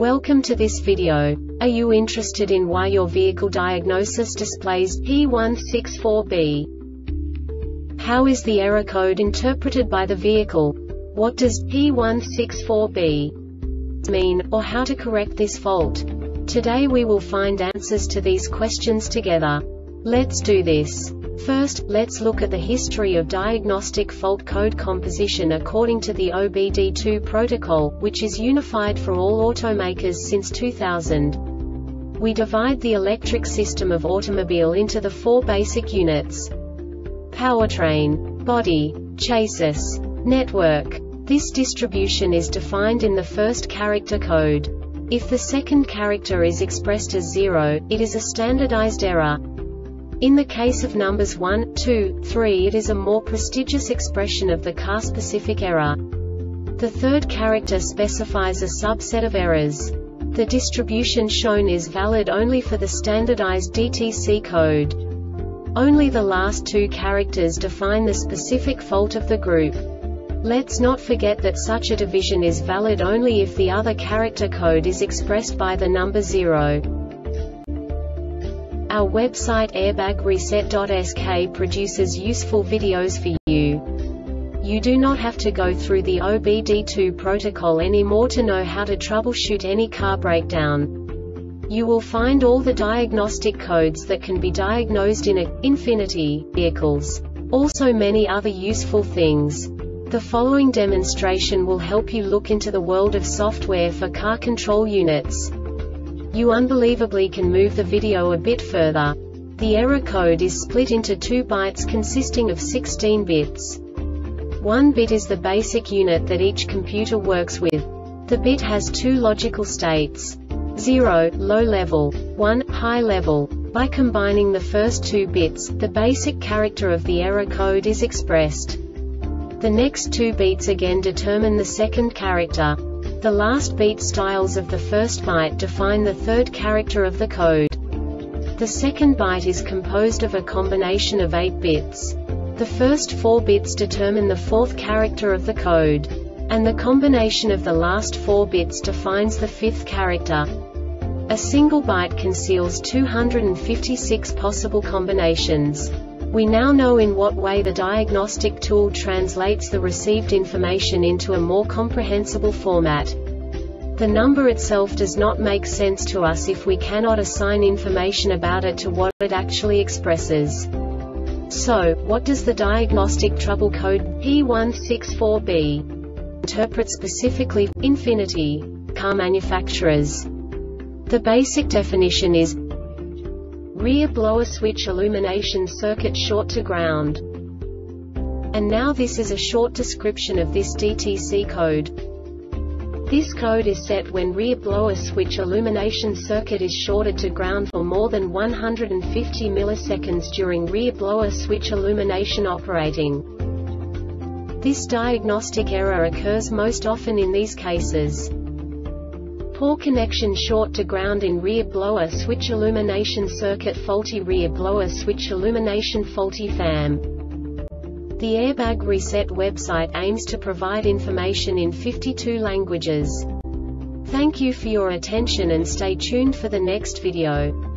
Welcome to this video. Are you interested in why your vehicle diagnosis displays P164B? How is the error code interpreted by the vehicle? What does P164B mean, or how to correct this fault? Today we will find answers to these questions together. Let's do this. First, let's look at the history of diagnostic fault code composition according to the OBD2 protocol, which is unified for all automakers since 2000. We divide the electric system of automobile into the four basic units: powertrain, body, chassis, network. This distribution is defined in the first character code. If the second character is expressed as 0, it is a standardized error. In the case of numbers 1, 2, 3, it is a more prestigious expression of the car-specific error. The third character specifies a subset of errors. The distribution shown is valid only for the standardized DTC code. Only the last two characters define the specific fault of the group. Let's not forget that such a division is valid only if the other character code is expressed by the number 0. Our website airbagreset.sk produces useful videos for you. You do not have to go through the OBD2 protocol anymore to know how to troubleshoot any car breakdown. You will find all the diagnostic codes that can be diagnosed in Infiniti vehicles. Also many other useful things. The following demonstration will help you look into the world of software for car control units. You unbelievably can move the video a bit further. The error code is split into 2 bytes consisting of 16 bits. 1 bit is the basic unit that each computer works with. The bit has 2 logical states: 0, low level, 1, high level. By combining the first 2 bits, the basic character of the error code is expressed. The next 2 beats again determine the second character. The last beat styles of the first byte define the third character of the code. The second byte is composed of a combination of 8 bits. The first 4 bits determine the fourth character of the code. And the combination of the last 4 bits defines the fifth character. A single byte conceals 256 possible combinations. We now know in what way the diagnostic tool translates the received information into a more comprehensible format. The number itself does not make sense to us if we cannot assign information about it to what it actually expresses. So, what does the diagnostic trouble code P164B interpret specifically for Infiniti car manufacturers? The basic definition is rear blower switch illumination circuit short to ground. And now this is a short description of this DTC code. This code is set when rear blower switch illumination circuit is shorted to ground for more than 150 milliseconds during rear blower switch illumination operating. This diagnostic error occurs most often in these cases: poor connection short to ground in rear blower switch illumination circuit, faulty rear blower switch illumination, faulty FAM. The Airbag Reset website aims to provide information in 52 languages. Thank you for your attention and stay tuned for the next video.